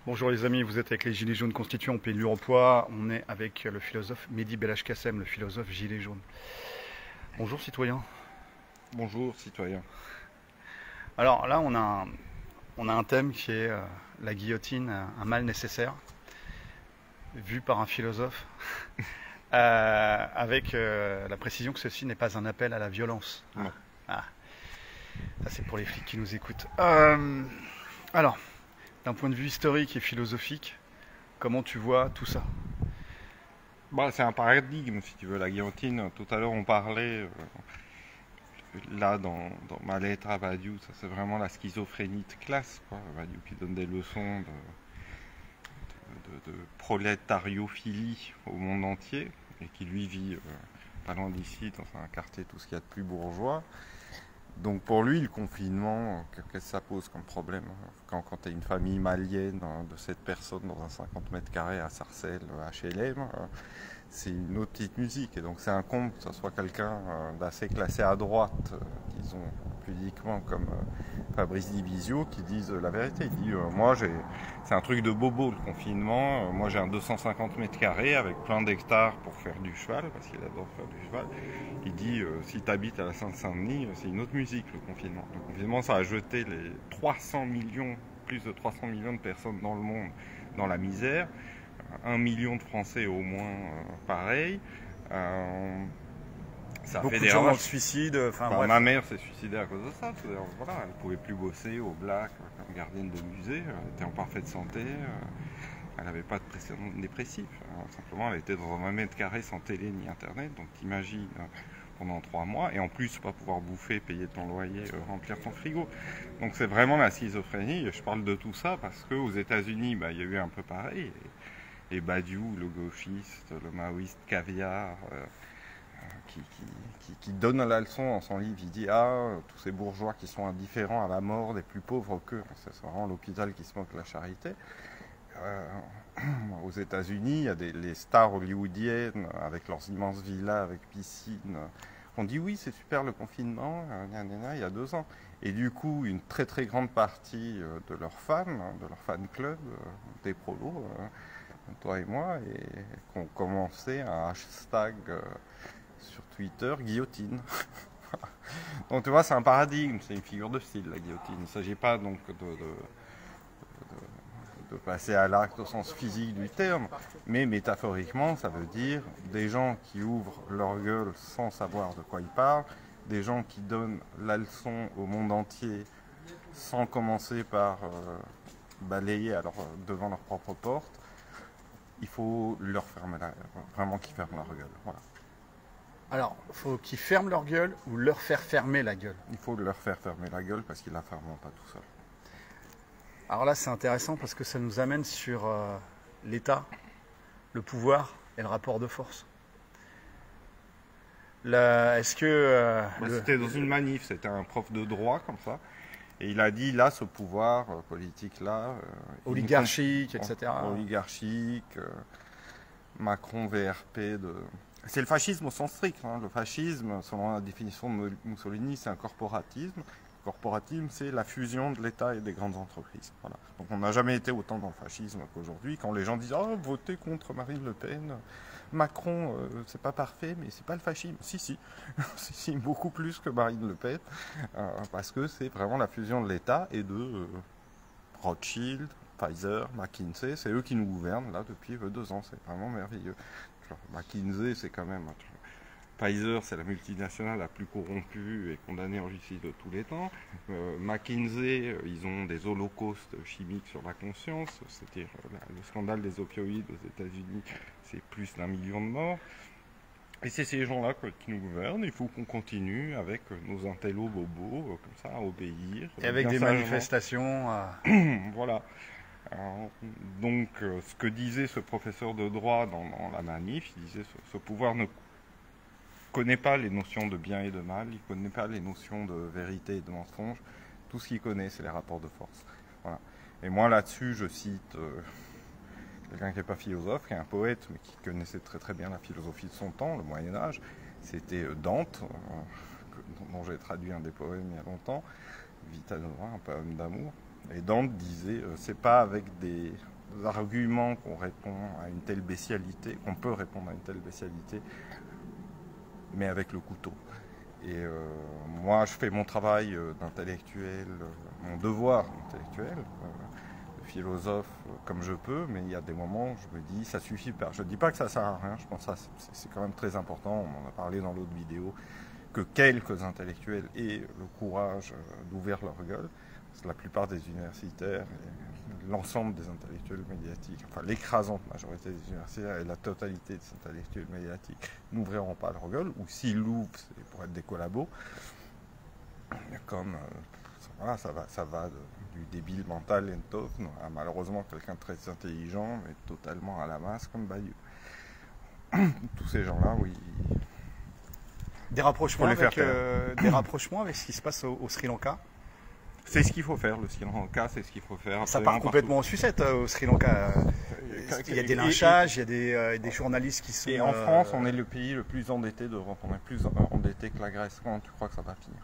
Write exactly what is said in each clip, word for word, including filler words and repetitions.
Bonjour les amis, vous êtes avec les Gilets jaunes constituants au Pays de l'Uropoix. On est avec le philosophe Mehdi Belhaj-Kassem, le philosophe Gilet jaune. Bonjour citoyens. Bonjour citoyen. Alors là on a un, on a un thème qui est euh, la guillotine, un mal nécessaire, vu par un philosophe, euh, avec euh, la précision que ceci n'est pas un appel à la violence. Non. Ah. Ça c'est pour les flics qui nous écoutent. Euh, alors, d'un point de vue historique et philosophique, comment tu vois tout ça? Bah, c'est un paradigme, si tu veux, la guillotine. Tout à l'heure, on parlait, euh, là, dans, dans ma lettre à Badiou, ça c'est vraiment la schizophrénie de classe, quoi. Badiou qui donne des leçons de, de, de, de prolétariophilie au monde entier, et qui lui vit euh, pas loin d'ici, dans un quartier tout ce qu'il y a de plus bourgeois. Donc pour lui, le confinement, qu'est-ce que ça pose comme problème? Quand, quand tu as une famille malienne de sept personnes dans un cinquante mètres carrés à Sarcelles, H L M, c'est une autre petite musique. Et donc c'est un comble que ce soit quelqu'un d'assez classé à droite, disons pudiquement comme Fabrice Divisio, qui dise la vérité. Il dit, euh, moi j'ai, c'est un truc de bobo le confinement, moi j'ai un deux cent cinquante mètres carrés avec plein d'hectares pour faire du cheval, parce qu'il adore faire du cheval. Il dit, euh, si tu habites à la Seine-Saint-Denis, c'est une autre musique le confinement. Le confinement, ça a jeté les trois cents millions, plus de trois cents millions de personnes dans le monde dans la misère. Un million de Français au moins euh, pareil. Euh, ça Beaucoup fait de des gens dans le ravages. suicide. Enfin, Bah, bref. ma mère s'est suicidée à cause de ça. Voilà, elle ne pouvait plus bosser au Black comme gardienne de musée. Elle était en parfaite santé. Elle n'avait pas de précédent dépressif. Alors, simplement, elle était dans un vingt mètres carrés sans télé ni internet. Donc t'imagines pendant trois mois. Et en plus, pas pouvoir bouffer, payer ton loyer, euh, remplir ton frigo. Donc c'est vraiment la schizophrénie. Je parle de tout ça parce qu'aux États-Unis, bah, il y a eu un peu pareil. Et, et Badiou, le gauchiste, le maoïste caviar. Euh, Qui, qui, qui, qui donne la leçon dans son livre. Il dit, ah, tous ces bourgeois qui sont indifférents à la mort des plus pauvres qu'eux. C'est vraiment l'hôpital qui se moque de la charité. Euh, aux États-Unis, il y a des, les stars hollywoodiennes avec leurs immenses villas avec piscine. On dit oui, c'est super le confinement, il y a deux ans. Et du coup, une très très grande partie de leurs fans, de leur fan club, des prolos, toi et moi, et qu'on commençait un hashtag sur Twitter, guillotine. Donc tu vois, c'est un paradigme, c'est une figure de style, la guillotine. Il ne s'agit pas donc de, de, de, de passer à l'acte au sens physique du terme, mais métaphoriquement, ça veut dire des gens qui ouvrent leur gueule sans savoir de quoi ils parlent, des gens qui donnent la leçon au monde entier sans commencer par euh, balayer alors, devant leur propre porte. Il faut leur fermer la, vraiment qu'ils ferment leur gueule. Voilà. Alors, faut qu'ils ferment leur gueule ou leur faire fermer la gueule. Il faut leur faire fermer la gueule parce qu'ils ne la fermeront pas tout seuls. Alors là, c'est intéressant parce que ça nous amène sur euh, l'État, le pouvoir et le rapport de force. Est-ce que... Euh, bah, le... C'était dans une manif, c'était un prof de droit comme ça. Et il a dit, là, ce pouvoir euh, politique-là... Euh, oligarchique, et cetera. Oligarchique, euh, Macron, V R P de... C'est le fascisme au sens strict. Hein. Le fascisme, selon la définition de Mussolini, c'est un corporatisme. Le corporatisme, c'est la fusion de l'État et des grandes entreprises. Voilà. Donc on n'a jamais été autant dans le fascisme qu'aujourd'hui. Quand les gens disent « Oh, votez contre Marine Le Pen, Macron, euh, c'est pas parfait, mais c'est pas le fascisme. » Si, si. si, si, beaucoup plus que Marine Le Pen. Euh, parce que c'est vraiment la fusion de l'État et de euh, Rothschild, Pfizer, McKinsey. C'est eux qui nous gouvernent, là, depuis deux ans. C'est vraiment merveilleux. McKinsey, c'est quand même... Pfizer, c'est la multinationale la plus corrompue et condamnée en justice de tous les temps. Euh, McKinsey, ils ont des holocaustes chimiques sur la conscience. C'est-à-dire, le scandale des opioïdes aux États-Unis, c'est plus d'un million de morts. Et c'est ces gens-là qui nous gouvernent. Il faut qu'on continue avec nos intellos bobos, comme ça, à obéir. Et avec des sagement. manifestations. Euh... voilà. Alors, donc, euh, ce que disait ce professeur de droit dans, dans la manif, il disait ce, ce pouvoir ne connaît pas les notions de bien et de mal, il ne connaît pas les notions de vérité et de mensonge. Tout ce qu'il connaît, c'est les rapports de force. Voilà. Et moi, là-dessus, je cite euh, quelqu'un qui n'est pas philosophe, qui est un poète, mais qui connaissait très très bien la philosophie de son temps, le Moyen-Âge. C'était euh, Dante, euh, que, dont j'ai traduit un des poèmes il y a longtemps, Vita Nova, un poème d'amour. Et Dante disait, euh, c'est pas avec des arguments qu'on répond à une telle bestialité, qu'on peut répondre à une telle bestialité, mais avec le couteau. Et euh, moi, je fais mon travail euh, d'intellectuel, euh, mon devoir intellectuel, euh, de philosophe, euh, comme je peux, mais il y a des moments où je me dis, ça suffit pas. Je ne dis pas que ça sert à rien, je pense que c'est quand même très important, on en a parlé dans l'autre vidéo, que quelques intellectuels aient le courage euh, d'ouvrir leur gueule. Parce que la plupart des universitaires, l'ensemble des intellectuels médiatiques, enfin l'écrasante majorité des universitaires et la totalité des intellectuels médiatiques n'ouvriront pas leur gueule, ou s'ils l'ouvrent, c'est pour être des collabos. Comme euh, voilà, ça va, ça va de, du débile mental Entov à malheureusement quelqu'un de très intelligent, mais totalement à la masse comme Badiou. Tous ces gens-là, oui. Des rapprochements, avec, euh, des rapprochements avec ce qui se passe au, au Sri Lanka. C'est ce qu'il faut faire, le Sri Lanka, c'est ce qu'il faut faire. Ça part complètement en sucette euh, au Sri Lanka. Il y a des lynchages, il y a des, euh, des journalistes qui sont... Et en France, on est le pays le plus endetté d'Europe. On est plus endetté que la Grèce. Quand tu crois que ça va finir?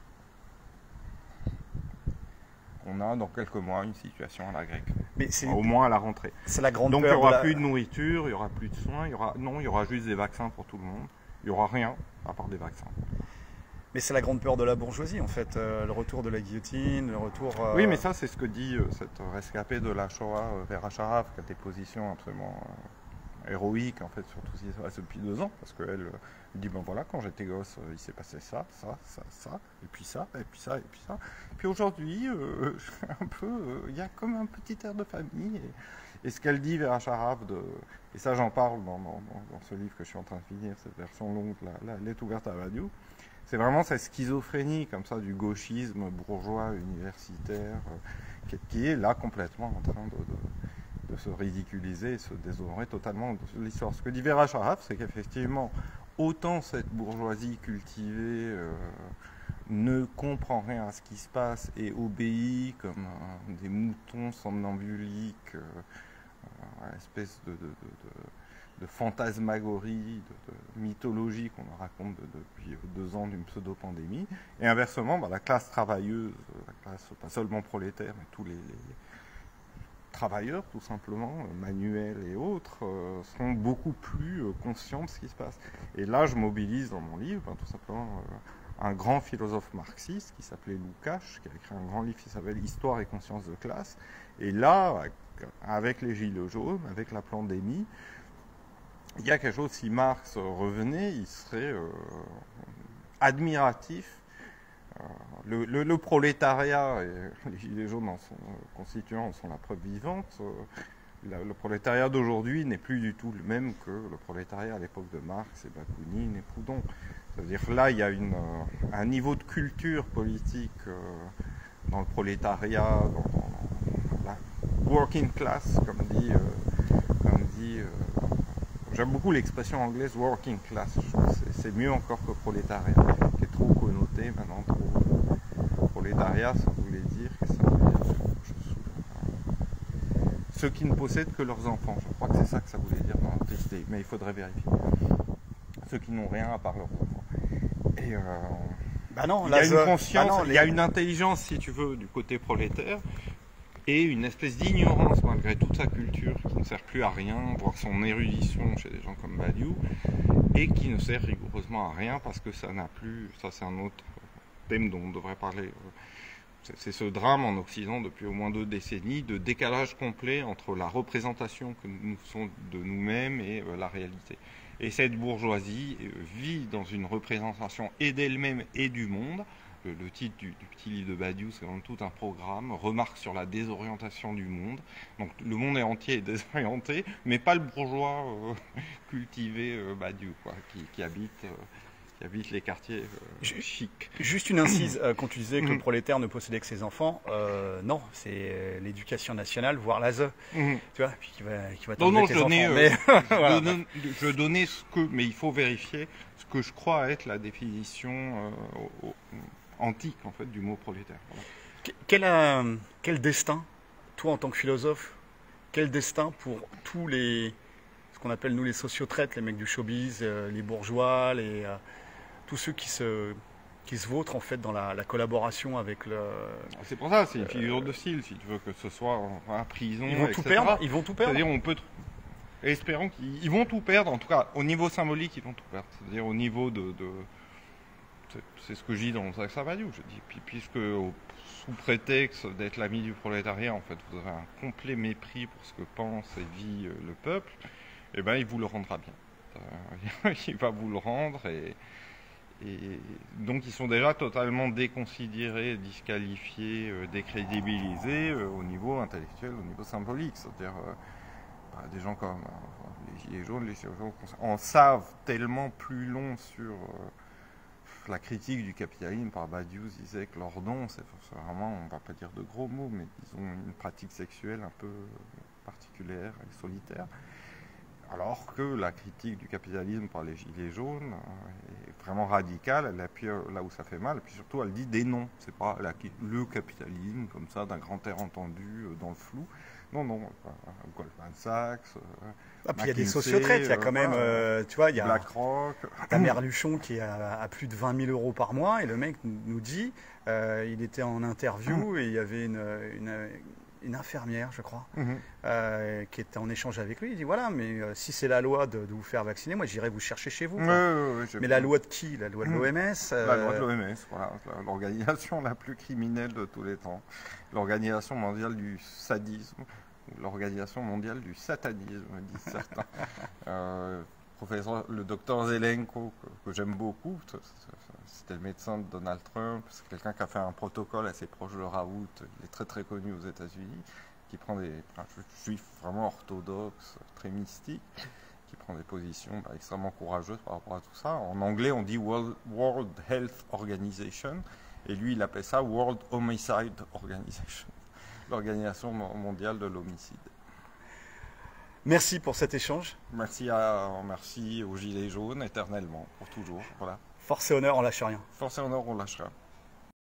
On a dans quelques mois une situation à la grecque. Mais au moins à la rentrée. C'est la grande Donc peur il n'y aura de la... plus de nourriture, il n'y aura plus de soins, il y aura... non, il y aura juste des vaccins pour tout le monde. Il n'y aura rien à part des vaccins. Mais c'est la grande peur de la bourgeoisie, en fait, euh, le retour de la guillotine, le retour... Euh... Oui, mais ça, c'est ce que dit euh, cette rescapée de la Shoah, euh, Vera Sharaf, qui a des positions absolument euh, héroïques, en fait, sur tout ce qui se passe depuis deux ans, parce qu'elle euh, dit, ben voilà, quand j'étais gosse, euh, il s'est passé ça, ça, ça, ça, et puis ça, et puis ça, et puis ça. Puis aujourd'hui, euh, un peu, il euh, y a comme un petit air de famille, et, et ce qu'elle dit, Vera Sharaf, de, et ça j'en parle dans, dans, dans ce livre que je suis en train de finir, cette version longue, la, la lettre ouverte à Badiou. C'est vraiment cette schizophrénie comme ça du gauchisme bourgeois universitaire euh, qui, qui est là complètement en train de, de, de se ridiculiser et se déshonorer totalement de l'histoire. Ce que dit Vera Sharaf, c'est qu'effectivement, autant cette bourgeoisie cultivée euh, ne comprend rien à ce qui se passe et obéit comme euh, des moutons somnambuliques euh, à l'espèce de... de, de, de de fantasmagorie, de, de mythologie qu'on nous raconte de, depuis deux ans d'une pseudo-pandémie. Et inversement, bah, la classe travailleuse, la classe pas seulement prolétaire, mais tous les, les travailleurs, tout simplement, manuels et autres, euh, seront beaucoup plus euh, conscients de ce qui se passe. Et là, je mobilise dans mon livre, ben, tout simplement, euh, un grand philosophe marxiste qui s'appelait Lukács, qui a écrit un grand livre qui s'appelle « Histoire et conscience de classe ». Et là, avec les gilets jaunes, avec la pandémie, il y a quelque chose, si Marx revenait, il serait euh, admiratif. Euh, le, le, le prolétariat, et les gilets jaunes en sont euh, constituants, en sont la preuve vivante. Euh, la, le prolétariat d'aujourd'hui n'est plus du tout le même que le prolétariat à l'époque de Marx et Bakounine et Proudhon. C'est-à-dire que là, il y a une, euh, un niveau de culture politique euh, dans le prolétariat, dans, dans la working class, comme dit... Euh, comme dit euh, J'aime beaucoup l'expression anglaise working class. C'est mieux encore que prolétariat, qui est trop connoté maintenant. Trop... Prolétariat, ça voulait dire que ça voulait dire je... ceux qui ne possèdent que leurs enfants. Je crois que c'est ça que ça voulait dire dans notre idée, mais il faudrait vérifier. Ceux qui n'ont rien à part leurs enfants. Et euh... bah non, il y a une je... conscience, bah non, les... il y a une intelligence, si tu veux, du côté prolétaire. Et une espèce d'ignorance malgré toute sa culture qui ne sert plus à rien, voire son érudition chez des gens comme Badiou, et qui ne sert rigoureusement à rien parce que ça n'a plus, ça c'est un autre thème dont on devrait parler, c'est ce drame en Occident depuis au moins deux décennies de décalage complet entre la représentation que nous faisons de nous-mêmes et la réalité. Et cette bourgeoisie vit dans une représentation et d'elle-même et du monde. Le, le titre du, du petit livre de Badiou, c'est vraiment tout un programme, remarque sur la désorientation du monde. Donc le monde est entier est désorienté, mais pas le bourgeois euh, cultivé euh, Badiou, quoi, qui, qui, habite, euh, qui habite les quartiers euh, chics. Juste une incise, euh, quand tu disais que mmh. le prolétaire ne possédait que ses enfants, euh, non, c'est euh, l'éducation nationale, voire l'A S E, mmh. tu vois, puis qui va, qui va non, non, tes je donnais, enfants. Euh, mais... je, voilà. donne, je donnais ce que, mais il faut vérifier, ce que je crois être la définition euh, au, au, antique en fait du mot prolétaire. Voilà. Quel, euh, quel destin, toi en tant que philosophe, quel destin pour tous les, ce qu'on appelle nous les sociotraites, les mecs du showbiz, euh, les bourgeois, les, euh, tous ceux qui se, qui se vautre en fait dans la, la collaboration avec le. C'est pour ça, c'est une figure de style, si tu veux que ce soit en, en prison, Ils vont et tout cetera. perdre. Ils vont tout perdre. C'est-à-dire, on peut. Espérons qu'ils ils vont tout perdre, en tout cas, au niveau symbolique, ils vont tout perdre. C'est-à-dire, au niveau de. de c'est ce que je dis dans Jacques Savadiou. Je dis, puis, puisque, au, sous prétexte d'être l'ami du prolétariat, en fait, vous avez un complet mépris pour ce que pense et vit euh, le peuple, eh ben, il vous le rendra bien. Euh, il va vous le rendre et. Et donc ils sont déjà totalement déconsidérés, disqualifiés, euh, décrédibilisés euh, au niveau intellectuel, au niveau symbolique. C'est-à-dire euh, bah, des gens comme euh, les Gilets jaunes, les Gilets jaunes en savent tellement plus long sur euh, la critique du capitalisme par Badiou disait que leur don, c'est vraiment, on ne va pas dire de gros mots, mais ils ont une pratique sexuelle un peu particulière et solitaire. Alors que la critique du capitalisme par les Gilets jaunes est vraiment radicale, elle appuie là où ça fait mal, et puis surtout elle dit des noms. C'est pas la, le capitalisme comme ça, d'un grand air entendu dans le flou. Non, non, Goldman Sachs. Ah, puis il y a des sociotraites, il y a quand même, euh, tu vois, il y a BlackRock. T'as Merluchon qui a à plus de vingt mille euros par mois, et le mec nous dit, euh, il était en interview et il y avait une, une une infirmière, je crois, mmh. euh, qui était en échange avec lui. Il dit voilà, mais euh, si c'est la loi de, de vous faire vacciner, moi j'irai vous chercher chez vous. Oui, oui, oui, mais la loi de qui? La loi de l'O M S euh... La loi de l'O M S, voilà, l'organisation la plus criminelle de tous les temps. L'organisation mondiale du sadisme, l'organisation mondiale du satanisme, disent certains. euh, professeur, le docteur Zelenko, que, que j'aime beaucoup, c'était le médecin de Donald Trump, c'est quelqu'un qui a fait un protocole assez proche de Raoult, il est très très connu aux États-Unis, qui prend des enfin, juifs vraiment orthodoxes, très mystiques, qui prend des positions bah, extrêmement courageuses par rapport à tout ça. En anglais, on dit World, World Health Organization, et lui, il appelle ça World Homicide Organization, l'organisation mondiale de l'homicide. Merci pour cet échange. Merci, à, merci aux Gilets jaunes, éternellement, pour toujours. Voilà. Force et honneur, on lâche rien. Force et honneur, on lâche rien.